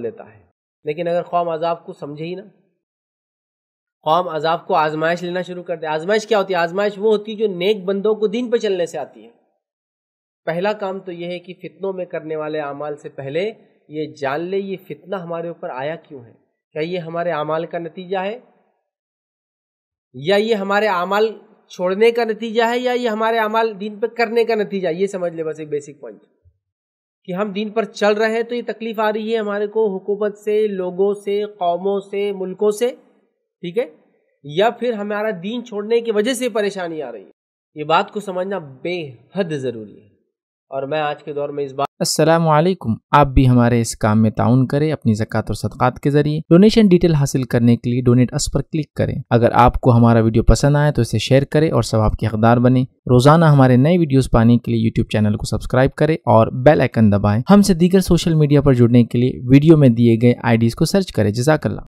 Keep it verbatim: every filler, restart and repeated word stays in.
کھول دیتا ہے. لیکن اگر قوم عذاب کو سمجھے ہی نا، قوم عذاب کو آزمائش لینا شروع کر دے. آزمائش کیا ہوتی ہے؟ آزمائش وہ ہوتی ہے جو نیک بندوں کو دین پہ چلنے سے آتی ہے. پہلا کام تو یہ ہے کہ فتنوں میں کرنے والے اعمال سے پہلے یہ جان لے یہ فتنہ ہمارے اوپر آیا کیوں ہے. کیا یہ ہمارے اعمال کا نتیجہ ہے، یا یہ ہمارے اعمال چھوڑنے کا نتیجہ ہے، یا یہ ہمارے اعمال دین پہ کرنے کا نتیجہ ہے. یہ سمجھ لے بس ایک بیسک پوائنٹ کہ ہم دین پر چل رہے ہیں تو یہ تکلیف آ رہی ہے ہمارے کو حکومت سے، لوگوں سے، قوموں سے، ملکوں سے، ٹھیک ہے، یا پھر ہمارا دین چھوڑنے کی وجہ سے پریشانی آ رہی ہے. یہ بات کو سمجھنا بے حد ضروری ہے. اور میں آج کے دور میں اس بات السلام علیکم. آپ بھی ہمارے اس کام میں تعاون کریں اپنی زکوٰۃ اور صدقات کے ذریعے. ڈونیشن ڈیٹیل حاصل کرنے کے لیے ڈونیٹ اس پر کلک کریں. اگر آپ کو ہمارا ویڈیو پسند آئے تو اسے شیئر کریں اور ثواب کے حقدار بنیں. روزانہ ہمارے نئے ویڈیوز پانے کے لیے یوٹیوب چینل کو سبسکرائب کریں اور بیل آئیکن دبائیں. ہم سے دیگر سوشل میڈیا پر جڑنے کے لیے ویڈیو میں دیے گئے آئی ڈیز کو سرچ کریں. جزاک اللہ.